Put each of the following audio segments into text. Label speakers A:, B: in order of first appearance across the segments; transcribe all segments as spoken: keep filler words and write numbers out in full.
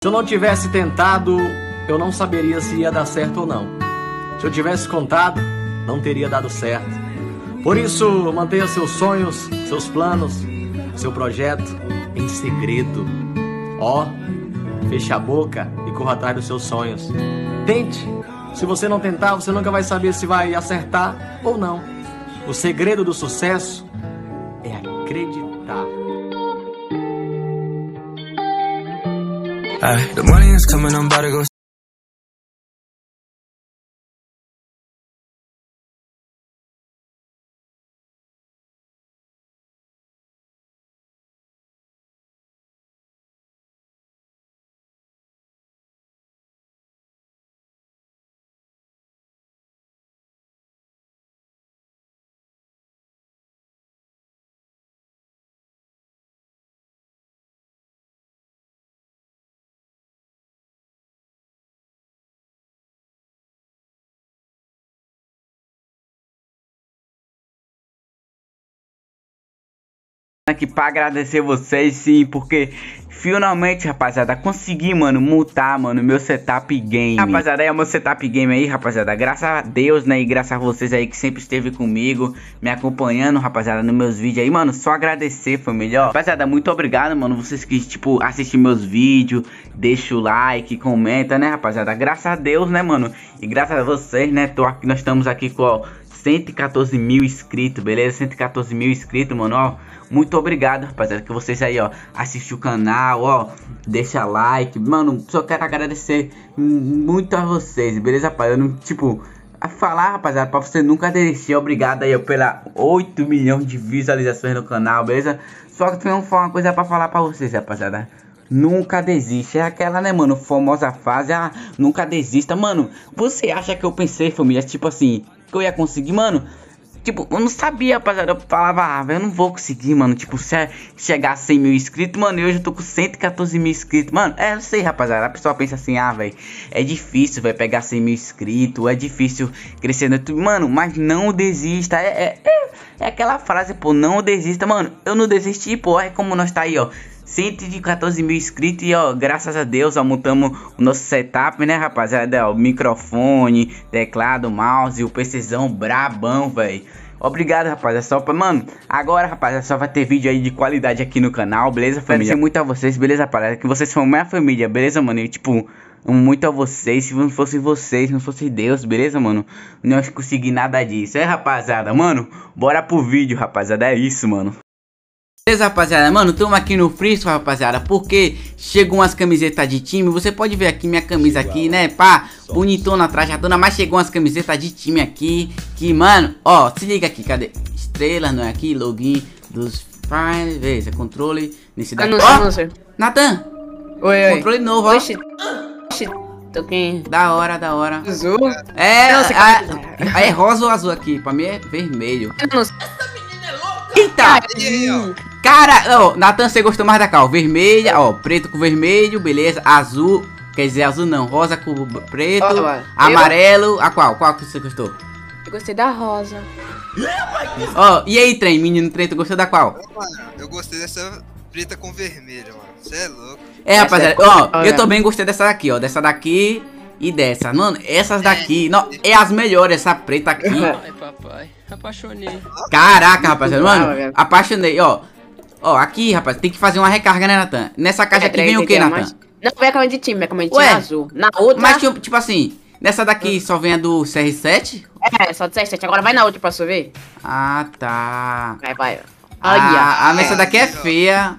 A: Se eu não tivesse tentado, eu não saberia se ia dar certo ou não. Se eu tivesse contado, não teria dado certo. Por isso, mantenha seus sonhos, seus planos, seu projeto em segredo. Ó, feche a boca e corra atrás dos seus sonhos. Tente. Se você não tentar, você nunca vai saber se vai acertar ou não. O segredo do sucesso é acreditar.
B: Ay, the money is coming, I'm about to go.
C: Aqui pra agradecer vocês, sim, porque finalmente, rapaziada, consegui, mano, multar, mano, meu setup game. Rapaziada, é o meu setup game aí, rapaziada, graças a Deus, né, e graças a vocês aí que sempre esteve comigo, me acompanhando, rapaziada, nos meus vídeos aí, mano, só agradecer, família, ó. Rapaziada, muito obrigado, mano, vocês que, tipo, assistem meus vídeos, deixa o like, comenta, né, rapaziada, graças a Deus, né, mano, e graças a vocês, né, tô aqui, nós estamos aqui com, ó, cento e quatorze mil inscritos, beleza? cento e quatorze mil inscritos, mano, ó. Muito obrigado, rapaziada, que vocês aí, ó, assistem o canal, ó, deixa like. Mano, só quero agradecer muito a vocês, beleza, rapaz? Eu não, tipo, a falar, rapaziada, pra você nunca desistir. Obrigado aí, ó, pela oito milhões de visualizações no canal, beleza? Só que tem uma coisa pra falar pra vocês, rapaziada. Nunca desiste, é aquela, né, mano, famosa frase, ah, nunca desista, mano. Você acha que eu pensei, família, tipo assim, que eu ia conseguir, mano? Tipo, eu não sabia, rapaziada, eu falava, ah, velho, eu não vou conseguir, mano, tipo, se chegar a cem mil inscritos, mano, e hoje eu tô com cento e quatorze mil inscritos, mano, é, eu sei, rapaziada, a pessoa pensa assim, ah, velho, é difícil, vai pegar cem mil inscritos, é difícil crescer no YouTube, mano, mas não desista, é, é, é, é aquela frase, pô, não desista, mano, eu não desisti, pô, é como nós tá aí, ó, cento e quatorze mil inscritos e, ó, graças a Deus, ó, montamos o nosso setup, né, rapaziada, ó, microfone, teclado, mouse, o PCzão brabão, velho. Obrigado, rapaziada, só pra, mano, agora, rapaziada, só vai ter vídeo aí de qualidade aqui no canal, beleza, família? Agradecer muito a vocês, beleza, rapaziada, que vocês são minha família, beleza, mano, e, tipo, amo muito a vocês, se não fosse vocês, não fosse Deus, beleza, mano, não ia conseguir nada disso, é, rapaziada, mano, bora pro vídeo, rapaziada, é isso, mano. Beleza, rapaziada, mano, estamos aqui no Frisco, rapaziada, porque chegou umas camisetas de time. Você pode ver aqui minha camisa aqui, né, pá, bonitona, trajadona, mas chegou umas camisetas de time aqui, que, mano, ó, se liga aqui, cadê? Estrelas, não é aqui, login dos Fire, beleza, controle, nesse daqui, ó, Nathan,
D: oi, oi,
C: controle novo, ó.
D: Oxi, oxi, toquinho.
C: Da hora, da hora.
D: Azul?
C: É,
D: não, você
C: a, a, é rosa ou azul aqui, pra mim é vermelho. Eita! Cara, ó, Nathan, você gostou mais da cal? Vermelha, ó, preto com vermelho, beleza, azul, quer dizer, azul não, rosa com preto, oh, amarelo, a qual? Qual que você gostou?
D: Eu gostei da rosa.
C: Ó, oh, e aí, trem, menino trem, tu gostou da qual?
E: Mano, eu gostei dessa preta com vermelho, mano, você é louco.
C: É, rapaziada, ó, eu também gostei dessa daqui, ó, dessa daqui e dessa, mano, essas daqui, não, é as melhores, essa preta aqui.
F: Ai, papai, apaixonei.
C: Caraca, rapaziada, mano, apaixonei, ó. Ó, aqui, rapaz, tem que fazer uma recarga, né, Nathan? Nessa caixa é, aqui vem o que, Nathan? Mais...
D: Não, vem a câmera de time, a câmera de time azul. Na outra...
C: Mas, tipo, tipo assim, nessa daqui só vem a do C R sete?
D: É, só do C R sete. Agora vai na outra pra você ver.
C: Ah, tá.
D: Vai, vai.
C: Ah, a nessa daqui é feia.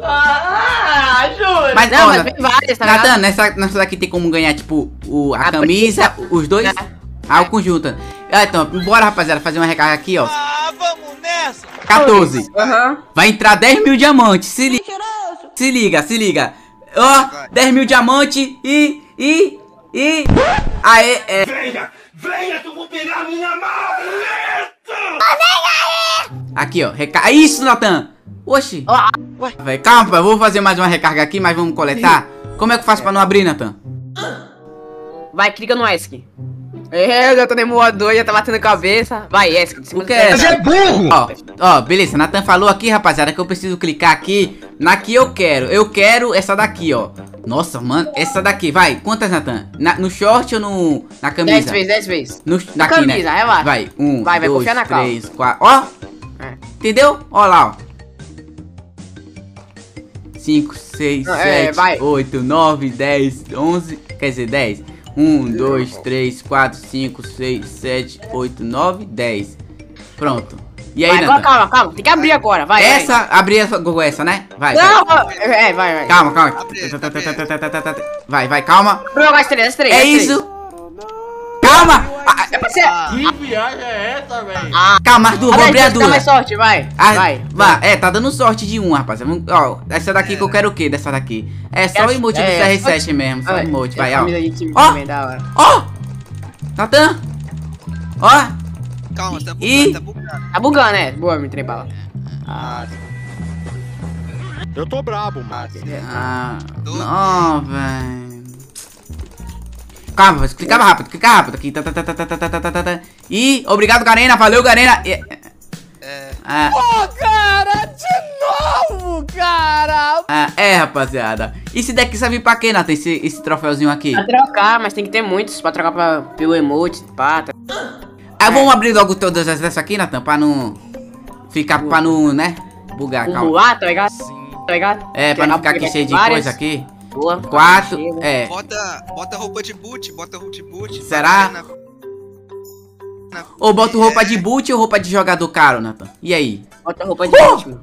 D: Ah, juro.
C: Mas,
D: não,
C: ó,
D: mas vem várias, tá
C: Nathan, nessa, nessa daqui tem como ganhar, tipo, o, a, a camisa, preta. Os dois... É. Ah, o conjunto. Ah, então, bora, rapaziada, fazer uma recarga aqui, ó.
E: Ah, vamos nessa!
C: quatorze.
D: Uhum.
C: Vai entrar dez mil diamantes. Se liga. Se liga, se liga. Ó, dez mil diamantes e. E. E. Aê, é.
G: Venha! Venha que eu vou pegar minha maleta!
C: Aqui, ó. Recarga. Isso, Nathan. Oxi.
D: Oh.
C: Véi, calma, eu vou fazer mais uma recarga aqui, mas vamos coletar. Como é que eu faço pra não abrir, Nathan?
D: Vai, clica no ESC. É, já tô nem moador, já tá batendo cabeça. Vai, ESC.
C: O que é? Você é burro! Ó, ó, beleza, Nathan falou aqui, rapaziada, que eu preciso clicar aqui na que eu quero. Eu quero essa daqui, ó. Nossa, mano, essa daqui, vai. Quantas, Natan? Na, no short ou no, na camisa?
D: dez vezes, dez vezes.
C: No,
D: Na
C: daqui,
D: camisa,
C: né?
D: relaxa.
C: Vai, um,
D: Vai, vai
C: dois,
D: confiar na calma.
C: três, quatro. Ó,
D: É.
C: entendeu? Ó lá, ó. cinco, seis,
D: Não, é,
C: sete,
D: vai.
C: oito, nove, dez, onze. Quer dizer, dez. um, dois, três, quatro, cinco, seis, sete, oito, nove, dez. Pronto. E aí,
D: Vai, agora,
C: Natan?
D: calma, calma. Tem que abrir agora, vai.
C: Essa, abrir essa, essa, né? Vai, vai.
D: Não, vai. É, vai, vai.
C: Calma, calma.
E: Abre,
C: Vai, vai, calma.
D: Vou jogar as três, as três.
C: É
D: as três.
C: isso. Calma. Ah,
D: É pra ser.
A: Que viagem é essa, velho?
C: calma, Arthur, vou abrir a
D: Dá
C: duas.
D: mais sorte, vai.
C: Ah,
D: vai.
C: vai. É, tá dando sorte de um, rapaz. Vamos- Ó, essa daqui que eu quero o quê? Dessa daqui. É só o emote do
D: É,
C: C R sete mesmo. Só o
D: Vai.
C: emote, vai,
D: Essa
C: ó.
D: camisa de time
C: Ó.
D: também, da hora.
C: Ó! Natan! Ó!
E: Calma, tá bugando,
C: Ih.
E: tá bugando.
D: Tá bugando, né? Boa, me trem bala. Ah,
G: Eu tô brabo, mano.
C: Ah, não, velho. Calma, mas clicava rápido, clica rápido aqui. Tá, tá, tá, tá, tá, tá, tá, tá, tá, tá. E obrigado, Garena. Valeu, Garena. E-
E: É.
C: Ah,
D: cara, de novo, cara.
C: ah, é, rapaziada. E esse daqui serve pra quê, Nathan? Esse, esse troféuzinho aqui?
D: Pra trocar, mas tem que ter muitos pra trocar pra, pelo emote, pá. Tá.
C: Ah, vamos abrir logo todas essas aqui, Nathan, pra não ficar, pra não, né, bugar, calma.
D: Acumular, tá ligado? Tá ligado?
C: É, pra não ficar aqui cheio de coisa aqui.
D: Boa.
C: Quatro,
D: Chega.
C: é.
E: Bota, bota roupa de boot, bota roupa de boot.
C: Será?
E: Na- na-
C: Ou boto roupa
E: É.
C: de boot ou roupa de jogador caro, Nathan? E aí?
D: Bota roupa de ritmo.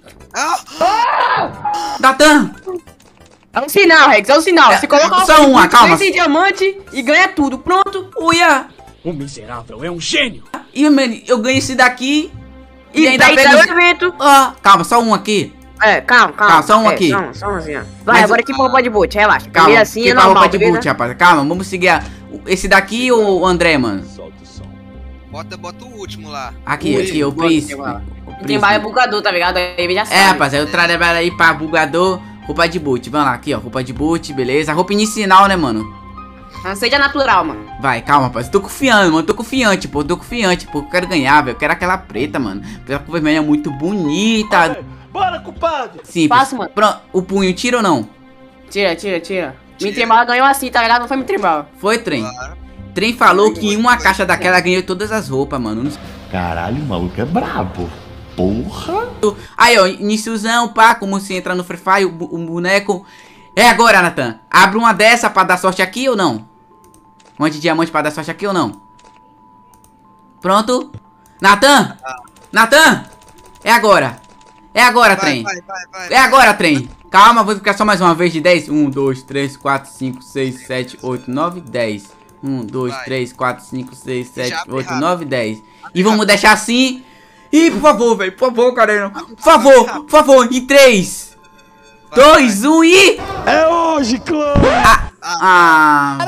E: Ah,
C: Nathan!
D: É um sinal, Rex, é um sinal. Você coloca
C: só
D: roupa de
C: uma,
D: boot,
C: calma.
D: ganha esse diamante e ganha tudo. Pronto.
C: Uia!
A: O miserável é um gênio.
C: E, mano, eu ganho esse daqui e,
D: E,
C: ainda
D: daí
C: pego...
D: sai
C: os-
D: o evento.
C: Ó, calma, só um aqui.
D: É, calma, calma.
C: Calma, só um
D: É,
C: aqui.
D: Só um, só um assim, ó. Vai,
C: Mas-
D: agora aqui pra roupa de boot, relaxa.
C: Calma,
D: Primeiro assim
C: que
D: é
C: pra
D: normal,
C: roupa de
D: beleza?
C: boot, rapaz. Calma, vamos seguir a... esse daqui ou o André, mano?
E: bota, bota o último lá.
C: Aqui,
D: Ui,
C: aqui, o
D: bota,
C: príncipe.
D: vai lá.
C: O
D: Tem
C: príncipe.
D: barra bugador, tá ligado? Aí ele já sabe.
C: É, rapaz, eu trabalho aí pra bugador, roupa de boot. Vamos lá, aqui, ó, roupa de boot, beleza. Roupa inicial, né, mano?
D: Não seja natural, mano.
C: Vai, calma, rapaz. Eu tô confiando, mano. Tô confiante, pô. Tô confiante, pô. Eu quero ganhar, velho. Eu quero aquela preta, mano. Aquela cor vermelha é muito bonita.
G: Bora, culpado!
C: Simples.
D: Fácil, mano.
C: Pronto. O punho, tira ou não?
D: Tira, tira, tira. Me trembala ganhou assim, tá ligado? Não foi me trembala.
C: Foi, trem.
E: Claro.
C: Trem falou que em uma caixa daquela ganhou todas as roupas, mano.
H: Caralho, o maluco é brabo. Porra!
C: Aí, ó, iniciozão, pá. Como se entra no Free Fire, o, bu- o boneco. É agora, Nathan. Abre uma dessa pra dar sorte aqui ou não? Uma de diamante pra dar sorte aqui ou não? Pronto. Nathan! Nathan! É agora. É agora,
E: Vai,
C: trem.
E: vai, vai, vai.
C: É agora, trem. Calma, vou ficar só mais uma vez de dez. um, dois, três, quatro, cinco, seis, sete, oito, nove, dez. um, dois,
E: Vai.
C: três, quatro, cinco, seis, sete,
E: abre
C: oito,
E: rápido.
C: nove, dez. E vamos deixar assim. E por favor, velho. Por favor, Karina. Por favor, por favor. Em três,
E: Vai,
C: dois, um e.
G: É hoje, clã!
C: Ah.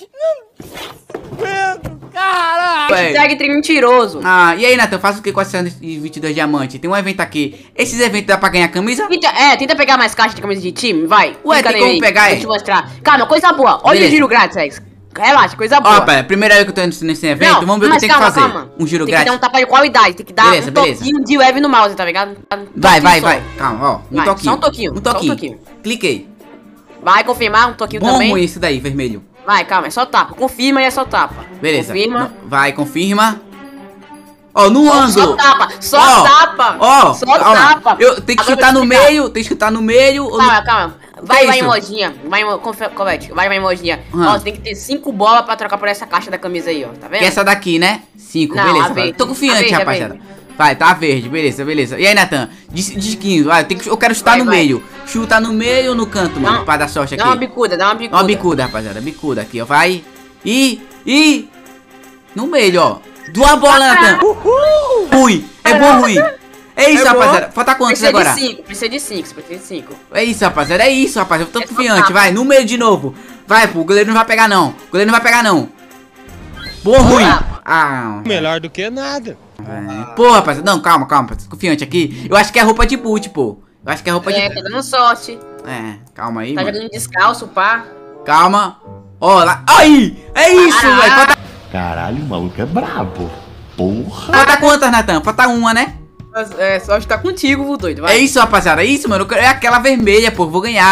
C: Véi.
D: Hashtag trem mentiroso.
C: Ah, e aí, Nathan, faz o que com esses vinte e dois diamantes? Tem um evento aqui. Esses eventos dá pra ganhar camisa?
D: Tenta, é, tenta pegar mais caixa de camisa de time, vai.
C: Ué,
D: Clica
C: tem
D: nele
C: como
D: aí,
C: pegar,
D: Deixa
C: é?
D: eu te mostrar. Calma, coisa boa. Olha
C: Beleza.
D: o giro grátis, Rex. Relaxa, coisa boa.
C: Ó, pera, primeiro aí que eu tô indo nesse evento,
D: Não,
C: vamos ver o que
D: mas
C: tem
D: calma,
C: que fazer.
D: calma.
C: Um giro
D: tem
C: grátis.
D: que dar um tapa de qualidade, tem que dar
C: Beleza,
D: um
C: beleza.
D: toquinho de leve no mouse, tá ligado? Um
C: Vai,
D: toquinho
C: vai,
D: só.
C: vai. Calma, ó. Um
D: Vai,
C: toquinho.
D: só um toquinho,
C: Um
D: só um
C: toquinho.
D: toquinho.
C: Cliquei.
D: Vai confirmar, um toquinho
C: Bom
D: também.
C: ruim esse daí, vermelho.
D: Vai, calma, é só tapa. Confirma e é só tapa.
C: Beleza.
D: Confirma.
C: No- Vai, confirma. Ó, no
D: Só
C: ângulo.
D: tapa, só
C: Ó,
D: tapa.
C: Ó,
D: só
C: calma.
D: tapa.
C: Eu tenho que
D: Agora
C: chutar
D: eu vou
C: no
D: te explicar.
C: meio, tem que chutar no meio. ou no-
D: Calma, calma. Vai,
C: Que
D: vai,
C: isso?
D: emojinha. Vai, emo- confe- Colete. Vai, vai, emojinha.
C: Ah.
D: Ó, você tem que ter cinco bolas pra trocar por essa caixa da camisa aí, ó. Tá vendo?
C: Que é essa daqui, né? Cinco,
D: Não,
C: beleza.
D: a verde.
C: Tô
D: A
C: confiante,
D: verde, a
C: rapaziada.
D: verde.
C: Vai, tá verde, beleza, beleza. E aí, Nathan? De, de quinze, vai, eu, tenho que, eu quero chutar
D: Vai,
C: no
D: vai.
C: meio. Chuta no meio ou no canto, mano,
D: Não,
C: pra dar sorte aqui.
D: Dá uma bicuda, dá uma
C: Dá
D: bicuda.
C: uma bicuda, rapaziada, bicuda aqui, ó, vai. E, e, no meio, ó. Duas bolas, Nathan. Ruim, é bom, ruim. É isso,
D: É bom.
C: rapaziada. Falta quantos
D: Precisa
C: agora?
D: de cinco, precisa de cinco, precisa de cinco.
C: É isso, rapaziada, é isso, rapaz. Eu tô
D: É só
C: confiante,
D: tapa.
C: vai, no meio de novo. Vai, pô, o goleiro não vai pegar, não. O goleiro não vai pegar, não. Bom, ruim. Ah,
G: Melhor do que nada.
C: é. Pô, rapaz, não, calma, calma, tô confiante aqui. Eu acho que é roupa de boot, pô. Eu acho que é roupa
D: É,
C: de.
D: tá dando sorte.
C: É, calma aí,
D: Tá
C: mano.
D: jogando descalço, pá.
C: Calma. Ó, lá. Aí! É isso,
D: Ah.
C: velho. Falta,
H: Caralho, o maluco é brabo. Porra!
C: falta quantas, Nathan? Falta uma, né?
D: É, sorte tá contigo, vô doido.
C: É isso, rapaziada. É isso, mano. Eu quero- É aquela vermelha, pô. Vou ganhar.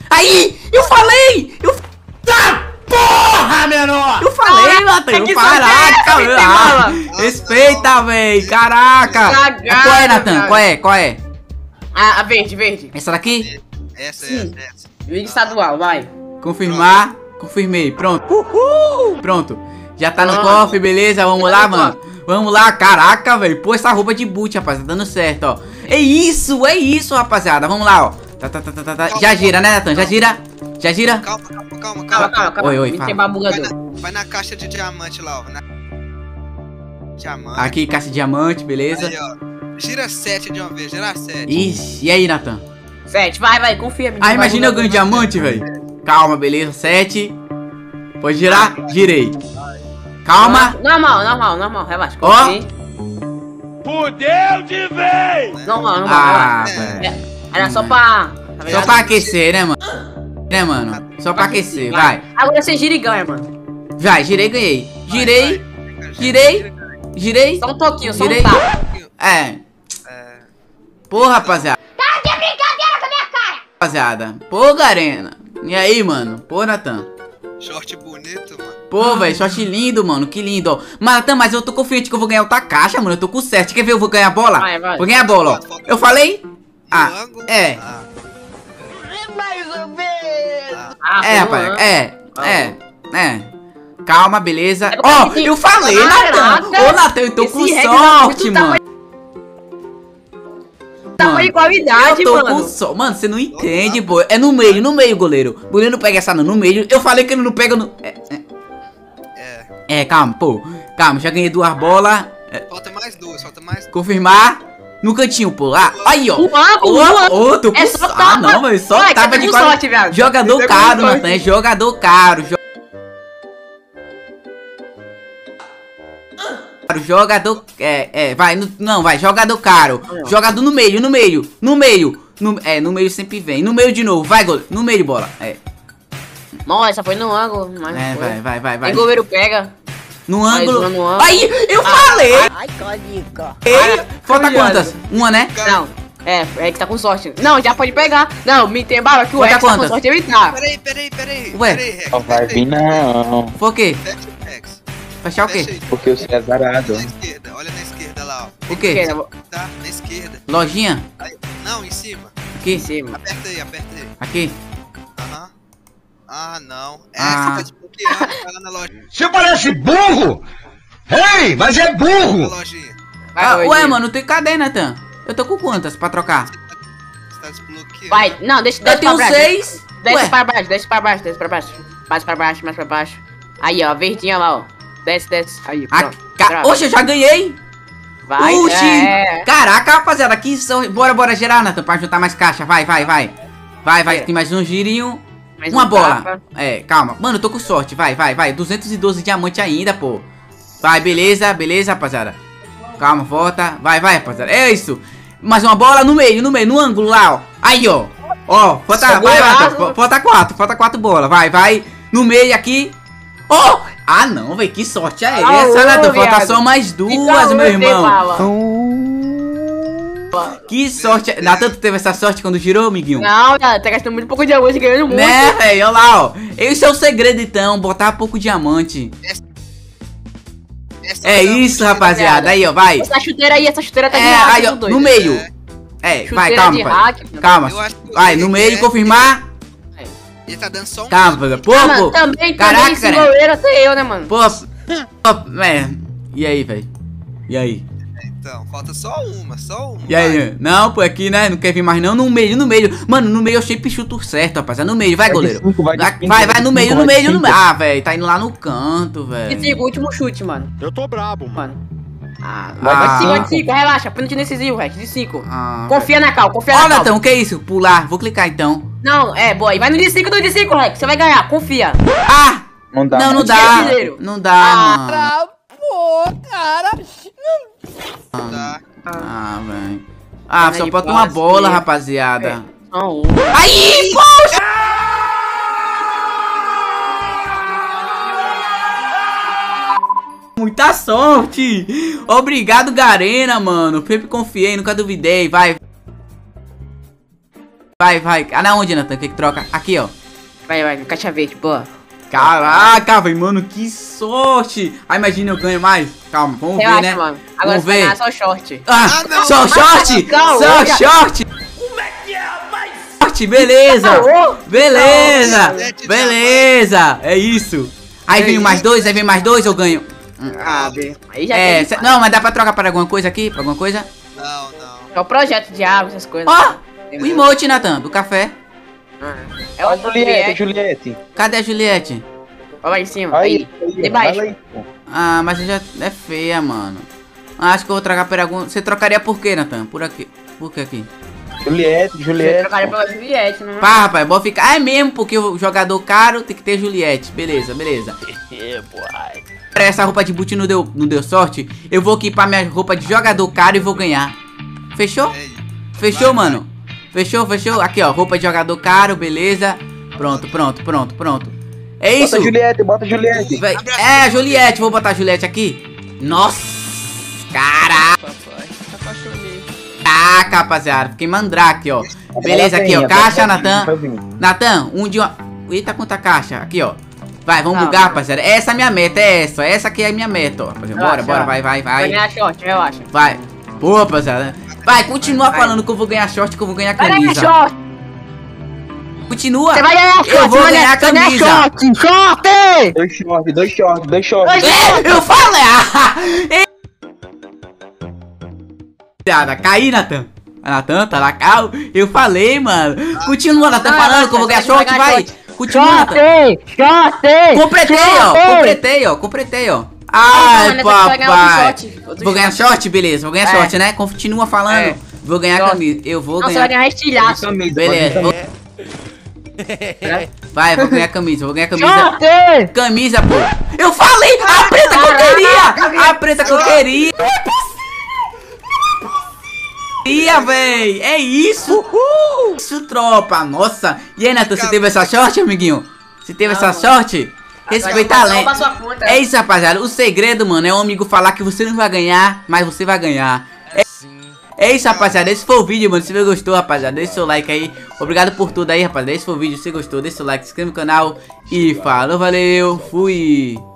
C: Aí! Eu falei! Eu...
G: Tá porra, menor!
C: Eu falei, Natan!
D: que
C: Caraca,
D: sorte é essa,
C: ah,
D: Vitinho?
C: respeita, véi! Caraca!
D: Cagada,
C: Qual é, Natan?
D: cara.
C: Qual é? Qual é?
D: A, a verde, verde.
C: Essa daqui?
E: Essa,
D: Sim.
E: essa, essa.
D: Liga estadual, vai.
C: Confirmar. Confirmei. Pronto. Pronto. Já tá no
D: Ah.
C: cofre, beleza? Vamos
D: Já
C: lá,
D: tá no
C: mano. Vamos lá. Caraca, velho. Pô, essa roupa de boot, rapaz. Tá dando certo, ó. É isso, é isso, rapaziada. Vamos lá, ó. Tá, tá, tá, tá, tá, tá. Já gira, né, Natan? Já gira? Já gira?
E: Calma, calma, calma,
D: Calma,
E: calma.
D: calma, calma.
C: Oi, oi,
D: Me
C: fala.
D: tem
E: Vai
D: bugador.
E: na, vai na caixa de diamante lá, ó. Na... Diamante.
C: Aqui, caça de diamante, beleza?
E: Aí, ó. Gira sete de uma vez, gira sete.
C: Ixi, e aí, Natan?
D: Sete, vai, vai, confia. me
C: Ah,
D: tem
C: imagina eu
D: bugador.
C: ganho diamante, velho. Calma, beleza. Sete. Pode girar? Girei. Calma.
D: Normal, normal, normal, relaxa.
C: Ó.
D: Confia.
G: Fudeu de vez!
D: Normal, normal,
C: Ah,
D: relaxa.
C: velho.
D: É, Era só pra... tá
C: Só
D: ligado?
C: pra aquecer, né, mano? Né, mano? Só pra aquecer, vai.
D: Agora você gira e ganha, mano.
C: Vai, girei, ganhei.
E: Vai,
C: Girei,
E: vai.
C: girei, girei.
D: Só um toquinho, só
C: Girei.
D: um tapa.
C: É.
E: É,
C: Pô, rapaziada. Tá de brincadeira com a minha cara. Rapaziada. Pô, Garena. E aí, mano? Pô, Natan.
E: short bonito, mano.
C: Pô, velho, short lindo, mano. Que lindo, ó. Mas, Natan, mas eu tô confiante que eu vou ganhar outra caixa, mano. Eu tô com sete. Quer ver? Eu vou ganhar a bola?
D: Vai, vai.
C: Vou ganhar a bola, ó. Eu falei? Ah,
E: E o ângulo?
C: é.
E: Ah,
D: Ah,
C: É,
D: pô,
C: rapaz.
D: mano.
C: É, é, é. Calma, beleza.
D: É
C: Ó,
D: porque-
C: eu falei, Natan.
D: Caraca.
C: Ô, Natan, eu tô
D: Esse
C: com
D: reggae dá
C: sorte,
D: muito
C: mano.
D: Tamanho de qualidade,
C: Eu tô
D: mano.
C: com so... Mano, você não entende, pô. É no meio, no meio, goleiro. O goleiro não pega essa não, no meio. Eu falei que ele não pega no... É, é.
E: é.
C: É, calma, pô. Calma, já ganhei duas bolas. É,
E: Falta mais duas, falta mais duas.
C: confirmar. No cantinho, pô. Ah, aí, ó.
D: O ângulo,
C: Ô,
D: o ângulo.
C: ô, tô com
D: É só
C: so-
D: tapa.
C: Ah, não, mas só
D: Ué,
C: tapa
D: tá
C: de
D: com
C: quali-
D: sorte, viado.
C: Jogador
D: Tá com
C: caro,
D: sorte.
C: Natan. É jogador caro. jo- Jogador. É, é, vai, no- não, vai, jogador caro. Jogador no meio, no meio, no meio. No, é, no meio sempre vem. No meio de novo, vai, goleiro. No meio de bola. É,
D: Nossa, foi no ângulo. Mas
C: é,
D: foi.
C: vai, vai, vai, vai.
D: Aí o goleiro pega.
C: No
D: Mais
C: ângulo.
D: uma no ângulo.
C: Aí, eu
D: Ah,
C: falei.
D: Ai, colica.
C: Ei, falta
D: Obrigado.
C: quantas? Uma, né?
D: Não, é, o Rex tá com sorte. Não, já pode pegar. Não, me tem bala que o
C: Falta
D: Rex tá com
C: quantas?
D: sorte de evitar.
E: Peraí, peraí, peraí.
C: Ué?
E: Peraí, Rex.
I: Não vai vir não,
C: Foi o quê?
E: Fecha o Rex.
C: Fechar o
E: Fecha
C: quê?
E: aí.
I: porque eu sou azarado.
E: Na esquerda, olha na esquerda lá, ó.
C: O quê?
E: Tá? Na esquerda.
C: Lojinha?
E: Aí, não, em cima.
C: Aqui?
D: Em cima.
E: Aperta aí, aperta aí.
C: Aqui?
E: Aham. Ah, não. É,
C: Ah.
E: você tá desbloqueando. Vai lá na lojinha.
G: Você parece burro! Ei, mas é
E: Na
G: burro!
E: lojinha.
D: Vai,
C: Ah,
D: vai,
C: ué,
D: vai.
C: mano, tem cadê, Natan? Eu tô com quantas pra trocar?
E: Você tá desbloqueando.
D: Vai, não, deixa,
C: Eu
D: deixa
C: tenho
D: pra baixo.
C: seis.
D: Desce
C: Ué,
D: pra baixo, desce pra baixo, desce pra baixo. Mais pra baixo, mais pra baixo. Aí, ó, verdinha lá, ó. Desce, desce. Aí,
C: a
D: pronto.
C: ca...
D: Trava.
C: Oxe, eu já ganhei.
D: Vai,
C: Oxi.
D: é.
C: Caraca, rapaziada, aqui são... Bora, bora gerar, Natan, pra juntar mais caixa. Vai, vai, vai. Vai, vai,
D: É.
C: tem mais um girinho.
D: Mais
C: Uma
D: um
C: bola.
D: tapa.
C: É, calma. Mano, eu tô com sorte. Vai, vai, vai. duzentos e doze diamantes ainda, pô. Vai, beleza, beleza, rapaziada. Calma, volta. Vai, vai, rapaziada. É isso. Mais uma bola no meio, no meio, no ângulo lá, ó. Aí, ó. Ó, falta,
D: Só
C: vai, vai,
D: golaço.
C: fa- falta quatro, falta quatro bolas. Vai, vai. No meio aqui. Ó. Ah, não, velho. Que sorte é
D: Ah,
C: essa,
D: ô,
C: Natan? Falta
D: viado.
C: só mais duas,
D: Então,
C: meu
D: eu dei
C: irmão.
D: bala.
C: Que sorte. Natan, tu teve essa sorte quando girou, amiguinho?
D: Não, tá gastando muito pouco diamante e ganhando muito.
C: Né, velho? Olha lá, ó. Esse é o segredo, então. Botar pouco diamante.
E: Essa
C: É
E: é a
C: isso,
E: mochila,
C: rapaziada. Aí, ó, vai.
D: Essa chuteira aí, essa chuteira tá de
C: É,
D: hack,
C: aí, ó,
D: tudo doido.
C: no meio.
E: É.
C: É,
D: Chuteira
C: vai, calma,
D: de
C: pai.
D: hack.
C: Calma.
E: Eu acho que
C: Vai,
E: ele
C: no meio,
E: quer-
C: confirmar.
E: Ele tá dando só um.
C: Calma, pô,
D: Ah, mano,
C: pô.
D: também,
C: Caraca,
D: também, esse
C: cara.
D: goleiro até eu, né, mano?
C: Pô, pô, é. E aí, velho? E aí?
E: Então, falta só uma, só uma.
C: E aí? Não, pô, aqui, né? Não quer vir mais não. No meio, no meio. Mano, no meio eu sempre chuto certo, rapaziada. No meio, vai,
I: Vai de
C: goleiro.
I: cinco, vai de
C: Vai,
I: cinco,
C: vai,
I: vai de
C: no meio,
I: cinco,
C: no
I: vai de
C: meio, no
I: cinco.
C: meio. Ah, velho, tá indo lá no canto, velho.
D: Esse último chute, mano.
G: Eu tô brabo, mano.
D: Mano. Ah,
C: Vai
D: vai
C: de
D: de cinco, vai
I: cinco.
D: de cinco, relaxa. Pênalti decisivo, Rex, de cinco.
C: Ah,
D: Confia na Cal, confia
C: Ó,
D: na Cal.
C: Natão, o que é isso? Pular. Vou clicar então.
D: Não, é, boy. Vai no de cinco, no de cinco, Rex. Você vai ganhar, confia.
C: Ah!
I: Não dá.
C: Não, não
D: Tira
C: dá.
D: brasileiro.
C: Não dá, mano.
E: Tá.
C: Ah, velho. Ah,
D: Perna
C: só
D: de
C: falta uma
D: plástico.
C: bola, rapaziada.
D: Não, um.
C: Aí, poxa! Muita sorte! Obrigado, Garena, mano. Sempre confiei, nunca duvidei. Vai, Vai, vai. Ah, na onde, Natan? O que que troca? Aqui, ó.
D: Vai, vai, caixa verde, boa.
C: Caraca, velho, mano, que sorte. Ah, imagina, eu ganho mais. Calma, vamos ver,
D: Relaxa,
C: né?
D: mano. Agora
C: Vamos ver.
D: só short.
C: Ah,
E: Ah, não.
C: só short?
D: Não,
C: Só
D: já-
C: short?
G: Como é que é, rapaz?
C: Short, beleza. Beleza.
E: Não,
C: Beleza. É isso. Aí vem mais dois, aí vem mais dois, eu ganho.
D: Ah, B. Aí já
C: É,
D: tem.
C: cê- não, mas dá pra trocar para alguma coisa aqui? Pra alguma coisa?
E: Não, não.
D: É o projeto de água, essas coisas.
C: Ó, o emote, Natan, do café.
D: É o
I: Ó, Juliette, Juliette.
C: Cadê a Juliette?
D: Olha lá em cima.
I: Aí,
D: Aí.
I: aí,
D: Debaixo.
I: fala aí, pô.
C: Ah, mas já é feia, mano. Acho que eu vou trocar por algum... Você trocaria por quê, Natan? Por aqui. Por que aqui?
I: Juliette,
D: Eu
I: Juliette.
D: trocaria pela Juliette, não é?
C: Pá, rapaz, vou ficar... Ah, é mesmo, porque o jogador caro tem que ter Juliette. Beleza, beleza. Essa roupa de boot não deu, não deu sorte. Eu vou equipar minha roupa de jogador caro e vou ganhar. Fechou?
E: Ei,
C: Fechou,
E: vai,
C: mano? Fechou, fechou? Aqui, ó, roupa de jogador caro, beleza. Pronto, pronto, pronto, pronto. É isso?
I: Bota Juliette, bota Juliette.
C: Vai- É, a Juliette, vou botar a Juliette aqui. Nossa, caraca,
F: Papai, apaixonei.
C: rapaziada. Fiquei mandrake, ó. Beleza, aqui, ó, caixa, Natan. Natan, um de uma... Eita, quanta caixa. Aqui, ó. Vai, vamos
D: Não,
C: bugar,
D: não.
C: rapaziada. Essa é a minha meta, é essa. Essa aqui é a minha meta, ó. Rapaziada. Bora,
D: Relaxa,
C: bora,
D: relaxa.
C: vai, vai,
D: Vai
C: vai.
D: ganhar short, relaxa.
C: Vai. Boa, rapaziada. Vai, continua
D: Vai.
C: falando que eu vou ganhar short, que eu vou ganhar
D: Vai ganhar
C: camisa.
D: short.
C: Continua.
D: Você vai ganhar short.
C: Eu vou
D: vai
C: ganhar
D: vai ganhar
C: camisa.
D: short. Short!
I: Dois shorts, dois shorts, dois shorts.
C: É, eu falei. Ah, Piada, caí, Natan. A Natan tá na cal. Eu falei, mano. Continua, Natan,
D: Vai,
C: falando
D: vai,
C: que eu vou
D: vai,
C: ganhar
D: vai
C: short,
D: ganhar
C: vai.
D: short.
C: Continua, Natan.
D: Short!
C: Completei, ó. Completei, ó. Completei, ó. Ai,
D: Não, mas vai ganhar outro
C: papai.
D: short, outro
C: Vou ganhar
D: short.
C: short, beleza. Vou ganhar
D: É.
C: short, né? Continua falando.
D: É.
C: Vou ganhar
D: Short.
C: camisa. Eu vou
D: Não, você vai
C: ganhar.
D: ganhar estilhaço.
I: Camisa,
C: Beleza.
I: pode
C: vou- Vai, vou ganhar camisa. Vou ganhar camisa.
D: Short!
C: Camisa, pô. Eu falei! A preta que eu queria! A preta que eu queria! Ia, véi! É isso! Isso, tropa! Nossa! E aí, Natan, você teve essa sorte, amiguinho? Você teve essa sorte? Respeita a lei. É isso, rapaziada. O segredo, mano, é um amigo falar que você não vai ganhar, mas você vai ganhar. É, é isso, rapaziada. Esse foi o vídeo, mano. Se você gostou, rapaziada, deixa seu like aí. Obrigado por tudo aí, rapaziada. Esse foi o vídeo. Se você gostou, deixa seu like, se inscreve no canal. E falou, valeu, fui!